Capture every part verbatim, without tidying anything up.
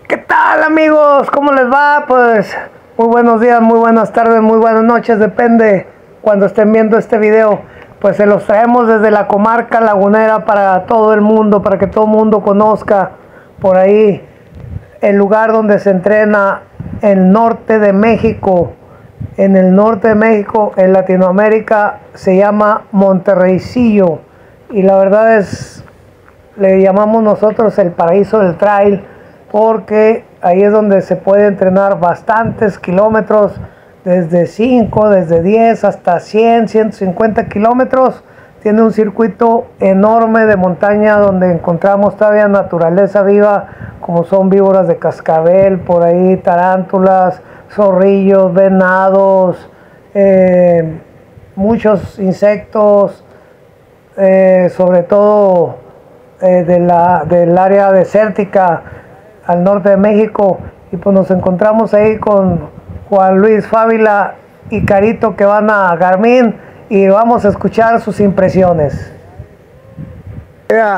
¿Qué tal, amigos? ¿Cómo les va? Pues muy buenos días, muy buenas tardes, muy buenas noches, depende cuando estén viendo este video. Pues se los traemos desde la comarca lagunera para todo el mundo, para que todo el mundo conozca por ahí el lugar donde se entrena el norte de México. En el norte de México, en Latinoamérica, se llama Monterreycillo, y la verdad es, le llamamos nosotros el paraíso del trail, porque ahí es donde se puede entrenar bastantes kilómetros, desde cinco, desde diez hasta cien, ciento cincuenta kilómetros. Tiene un circuito enorme de montaña donde encontramos todavía naturaleza viva, como son víboras de cascabel, por ahí tarántulas, zorrillos, venados, eh, muchos insectos, eh, sobre todo eh, de la, del área desértica al norte de México. Y pues nos encontramos ahí con Juan Luis Fávila y Carito, que van a Garmin, y vamos a escuchar sus impresiones. Mira,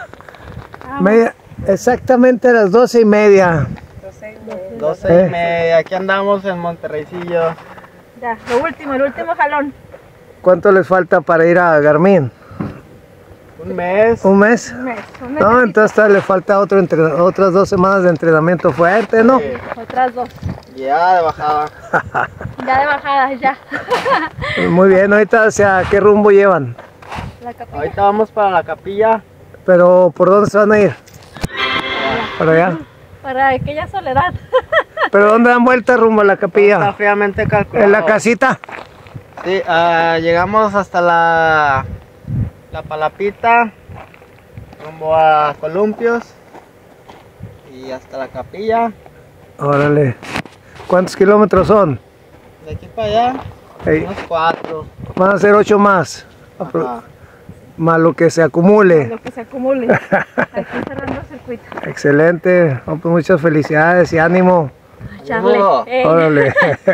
media, exactamente a las doce y media. doce y media, aquí andamos en Monterreycillo. Ya, lo último, el último jalón. ¿Cuánto les falta para ir a Garmin? Un mes. ¿Un mes? Un mes, un mes. No, entonces le falta otro entre, otras dos semanas de entrenamiento fuerte, ¿no? Sí. Otras dos. Ya de bajada. Ya de bajada, ya. Muy bien, ahorita hacia qué rumbo llevan. La capilla. Ahorita vamos para la capilla. Pero ¿por dónde se van a ir? Para allá. Para aquella soledad. ¿Pero dónde dan vuelta rumbo a la Está capilla? fríamente calculado. ¿En la casita? Sí, uh, llegamos hasta la, la Palapita, rumbo a Columpios y hasta la capilla. Órale. ¿Cuántos kilómetros son? De aquí para allá, Ey, unos cuatro. van a ser ocho más. Ajá. Más lo que se acumule. Lo que se acumule. Aquí cerrando el circuito. Excelente. No, pues muchas felicidades y ánimo. Charle. Saludos. Eh. Órale.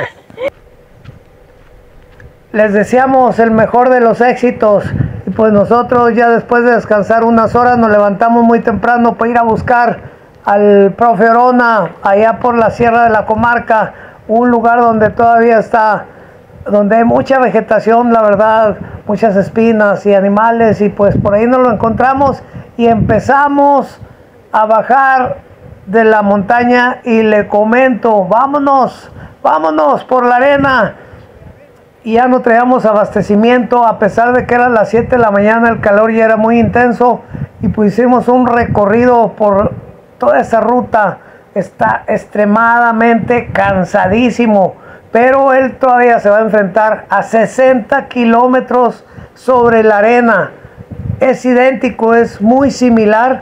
Les deseamos el mejor de los éxitos. Y pues nosotros, ya después de descansar unas horas, nos levantamos muy temprano para ir a buscar al profe Orona allá por la Sierra de la Comarca, un lugar donde todavía está, donde hay mucha vegetación, la verdad, muchas espinas y animales, y pues por ahí nos lo encontramos y empezamos a bajar de la montaña. Y le comento, vámonos, vámonos por la arena. Y ya no traíamos abastecimiento, a pesar de que eran las siete de la mañana, el calor ya era muy intenso, y pues hicimos un recorrido por toda esa ruta. Está extremadamente cansadísimo, pero él todavía se va a enfrentar a sesenta kilómetros sobre la arena. Es idéntico, es muy similar.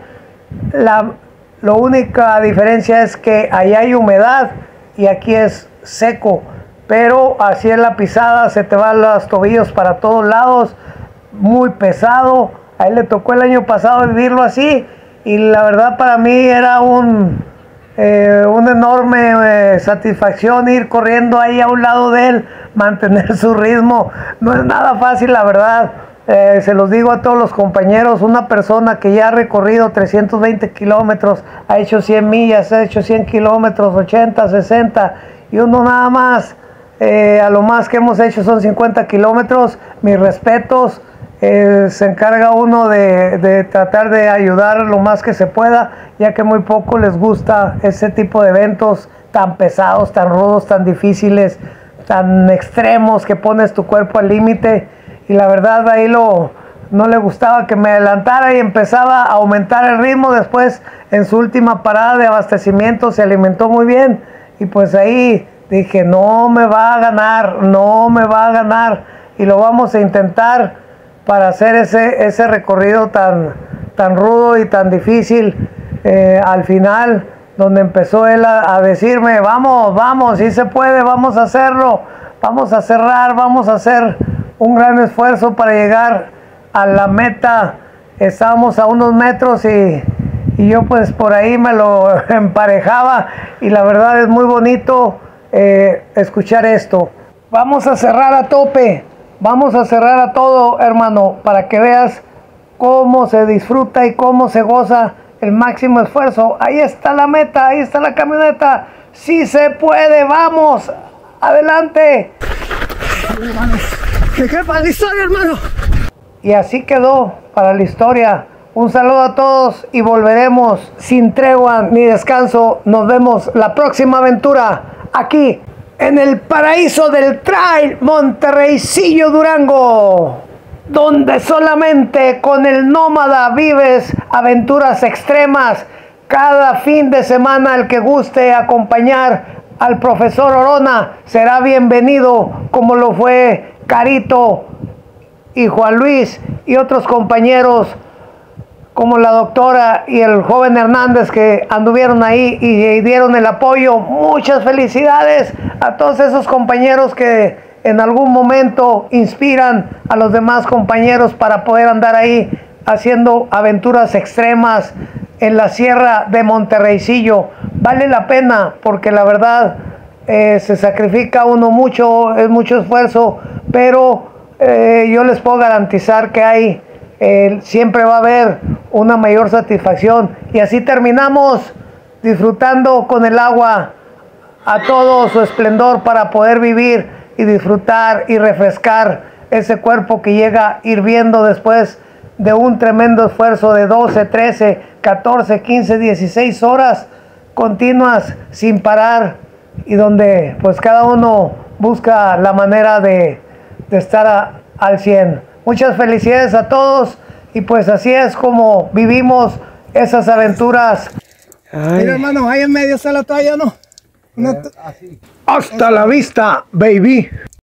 La, la única diferencia es que allá hay humedad y aquí es seco. Pero así es la pisada, se te van los tobillos para todos lados, muy pesado. A él le tocó el año pasado vivirlo así, y la verdad para mí era un, eh, una enorme eh, satisfacción ir corriendo ahí a un lado de él, mantener su ritmo. No es nada fácil, la verdad. Eh, se los digo a todos los compañeros, una persona que ya ha recorrido trescientos veinte kilómetros, ha hecho cien millas, ha hecho cien kilómetros, ochenta, sesenta, y uno nada más. Eh, a lo más que hemos hecho son cincuenta kilómetros. Mis respetos. Eh, se encarga uno de, de tratar de ayudar lo más que se pueda, ya que muy poco les gusta ese tipo de eventos tan pesados, tan rudos, tan difíciles, tan extremos, que pones tu cuerpo al límite. Y la verdad ahí lo, no le gustaba que me adelantara y empezaba a aumentar el ritmo. Después, en su última parada de abastecimiento, se alimentó muy bien, y pues ahí dije, no me va a ganar, no me va a ganar, y lo vamos a intentar para hacer ese, ese recorrido tan, tan rudo y tan difícil. Eh, al final, donde empezó él a, a decirme, vamos, vamos, sí se puede, vamos a hacerlo, vamos a cerrar, vamos a hacer un gran esfuerzo para llegar a la meta. Estábamos a unos metros y, y yo pues por ahí me lo emparejaba, y la verdad es muy bonito Eh, escuchar esto. Vamos a cerrar a tope, vamos a cerrar a todo, hermano, para que veas cómo se disfruta y cómo se goza el máximo esfuerzo. Ahí está la meta, ahí está la camioneta. Sí se puede, vamos, adelante. ¿Qué queda para la historia, hermano? Y así quedó para la historia. Un saludo a todos y volveremos sin tregua ni descanso. Nos vemos la próxima aventura aquí en el paraíso del trail Monterreycillo Durango, donde solamente con el nómada vives aventuras extremas. Cada fin de semana el que guste acompañar al profesor Orona será bienvenido, como lo fue Carito y Juan Luis y otros compañeros como la doctora y el joven Hernández que anduvieron ahí y dieron el apoyo. Muchas felicidades a todos esos compañeros que en algún momento inspiran a los demás compañeros para poder andar ahí haciendo aventuras extremas en la sierra de Monterreycillo. Vale la pena porque la verdad eh, se sacrifica uno mucho, es mucho esfuerzo, pero eh, yo les puedo garantizar que hay Eh, siempre va a haber una mayor satisfacción. Y así terminamos disfrutando con el agua a todo su esplendor para poder vivir y disfrutar y refrescar ese cuerpo que llega hirviendo después de un tremendo esfuerzo de doce, trece, catorce, quince, dieciséis horas continuas sin parar, y donde pues cada uno busca la manera de, de estar a, al cien. Muchas felicidades a todos y pues así es como vivimos esas aventuras. Ay. Mira, hermano, ahí en medio está la toalla, ¿no? Una Hasta la vista, baby.